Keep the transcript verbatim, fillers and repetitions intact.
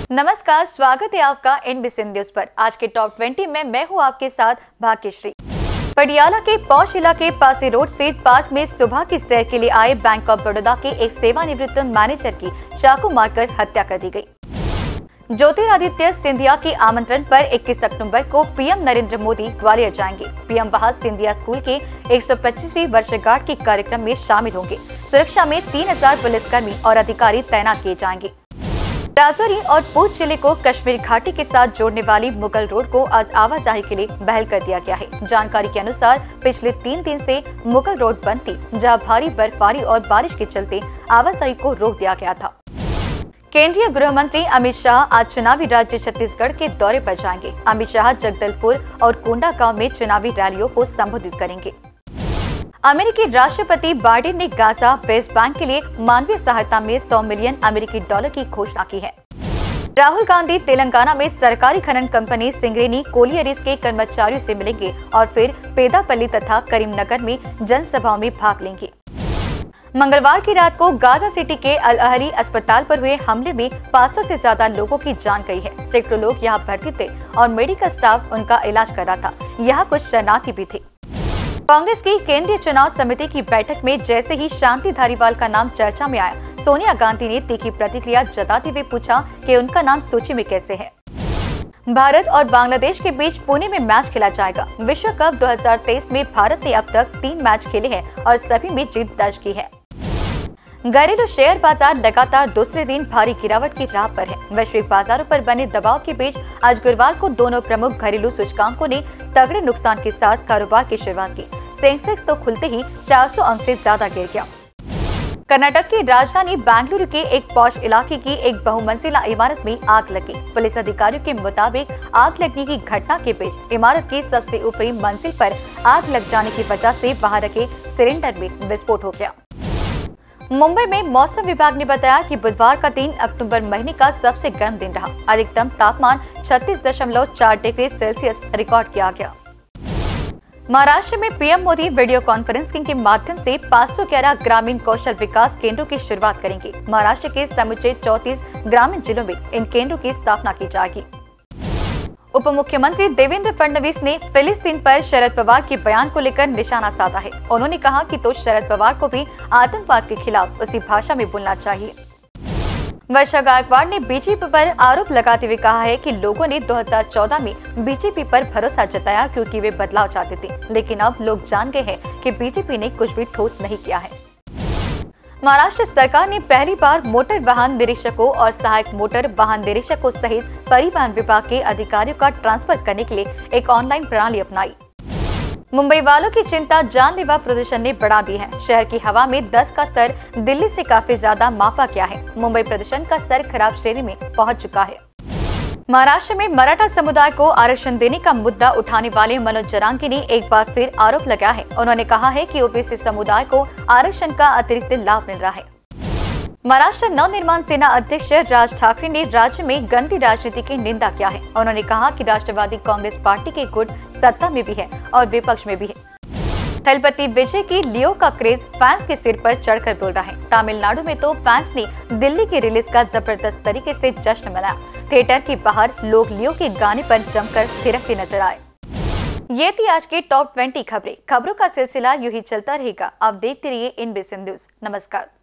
नमस्कार, स्वागत है आपका एनबीसी न्यूज पर। आज के टॉप बीस में मैं हूं आपके साथ भाग्यश्री। पटियाला के पौष इलाके पासी रोड स्थित पार्क में सुबह की सैर के लिए आए बैंक ऑफ बड़ौदा के एक सेवानिवृत्त मैनेजर की चाकू मारकर हत्या कर दी गई। ज्योतिरादित्य सिंधिया के आमंत्रण पर इक्कीस अक्टूबर को पीएम नरेंद्र मोदी ग्वालियर जाएंगे। पीएम वहां सिंधिया स्कूल के एक सौ पच्चीसवीं वर्षगांठ के कार्यक्रम में शामिल होंगे। सुरक्षा में तीन हजार पुलिसकर्मी और अधिकारी तैनात किए जाएंगे। राजौरी और पूंछ जिले को कश्मीर घाटी के साथ जोड़ने वाली मुगल रोड को आज आवाजाही के लिए बहाल कर दिया गया है। जानकारी के अनुसार पिछले तीन दिन से मुगल रोड बंद थी, जहां भारी बर्फबारी और बारिश के चलते आवाजाही को रोक दिया गया था। केंद्रीय गृह मंत्री अमित शाह आज चुनावी राज्य छत्तीसगढ़ के दौरे पर जाएंगे। अमित शाह जगदलपुर और कोंडागांव में चुनावी रैलियों को संबोधित करेंगे। अमेरिकी राष्ट्रपति बाइडेन ने गाजा वेस्ट बैंक के लिए मानवीय सहायता में सौ मिलियन अमेरिकी डॉलर की घोषणा की है। राहुल गांधी तेलंगाना में सरकारी खनन कंपनी सिंगरेनी कोलियरिस के कर्मचारियों से मिलेंगे और फिर पेदापल्ली तथा करीमनगर में जनसभाओं में भाग लेंगे। मंगलवार की रात को गाजा सिटी के अल अहली अस्पताल पर हुए हमले में पाँच सौ से ज्यादा लोगों की जान गई है। सैकड़ों लोग यहाँ भर्ती थे और मेडिकल स्टाफ उनका इलाज कर रहा था। यहाँ कुछ शरणार्थी भी थे। कांग्रेस की केंद्रीय चुनाव समिति की बैठक में जैसे ही शांति धारीवाल का नाम चर्चा में आया, सोनिया गांधी ने तीखी प्रतिक्रिया जताते हुए पूछा कि उनका नाम सूची में कैसे है। भारत और बांग्लादेश के बीच पुणे में मैच खेला जाएगा। विश्व कप दो हज़ार तेईस में भारत ने अब तक तीन मैच खेले हैं और सभी में जीत दर्ज की है। घरेलू शेयर बाजार लगातार दूसरे दिन भारी गिरावट की राह पर है। वैश्विक बाजारों पर बने दबाव के बीच आज गुरुवार को दोनों प्रमुख घरेलू सूचकांकों ने तगड़े नुकसान के साथ कारोबार की शुरुआत की। सेंसेक्स तो खुलते ही चार सौ अंक से ज्यादा गिर गया। कर्नाटक की राजधानी बेंगलुरु के एक पौष इलाके की एक बहुमंजिला इमारत में आग लगी। पुलिस अधिकारियों के मुताबिक आग लगने की घटना के बीच इमारत की सबसे ऊपरी मंजिल पर आग लग जाने की वजह से वहां रखे सिलेंडर में विस्फोट हो गया। मुंबई में मौसम विभाग ने बताया कि बुधवार का तीन अक्टूबर महीने का सबसे गर्म दिन रहा। अधिकतम तापमान छत्तीस दशमलव चार डिग्री सेल्सियस रिकॉर्ड किया गया। महाराष्ट्र में पीएम मोदी वीडियो कॉन्फ्रेंसिंग के माध्यम से पाँच सौ ग्यारह ग्रामीण कौशल विकास केंद्रों की शुरुआत करेंगे। महाराष्ट्र के समुचे चौंतीस ग्रामीण जिलों में इन केंद्रों की स्थापना की जाएगी। उप मुख्यमंत्री देवेंद्र फडणवीस ने फिलिस्तीन पर शरद पवार के बयान को लेकर निशाना साधा है। उन्होंने कहा कि तो शरद पवार को भी आतंकवाद के खिलाफ उसी भाषा में बोलना चाहिए। वर्षा गायकवाड़ ने बीजेपी पर आरोप लगाते हुए कहा है कि लोगों ने दो हज़ार चौदह में बीजेपी पर भरोसा जताया क्योंकि वे बदलाव चाहते थे, लेकिन अब लोग जान गए हैं कि बीजेपी ने कुछ भी ठोस नहीं किया है। महाराष्ट्र सरकार ने पहली बार मोटर वाहन निरीक्षकों और सहायक मोटर वाहन निरीक्षकों सहित परिवहन विभाग के अधिकारियों का ट्रांसफर करने के लिए एक ऑनलाइन प्रणाली अपनाई। मुंबई वालों की चिंता जानलेवा प्रदूषण ने बढ़ा दी है। शहर की हवा में दस का स्तर दिल्ली से काफी ज्यादा मापा गया है। मुंबई प्रदूषण का स्तर खराब श्रेणी में पहुंच चुका है। महाराष्ट्र में मराठा समुदाय को आरक्षण देने का मुद्दा उठाने वाले मनोज जरांगी ने एक बार फिर आरोप लगाया है। उन्होंने कहा है कि ओबीसी समुदाय को आरक्षण का अतिरिक्त लाभ मिल रहा है। महाराष्ट्र नवनिर्माण सेना अध्यक्ष राज ठाकरे ने राज्य में गंदी राजनीति की निंदा किया है। उन्होंने कहा कि राष्ट्रवादी कांग्रेस पार्टी के गुट सत्ता में भी है और विपक्ष में भी है। थलपति विजय की लियो का क्रेज फैंस के सिर पर चढ़कर बोल रहा है। तमिलनाडु में तो फैंस ने दिल्ली की रिलीज का जबरदस्त तरीके से जश्न मनाया। थिएटर के बाहर लोग लियो के गाने पर जमकर थिरकते नजर आए। ये थी आज की टॉप बीस खबरें। खबरों का सिलसिला यूं ही चलता रहेगा। आप देखते रहिए एनबीसी न्यूज। नमस्कार।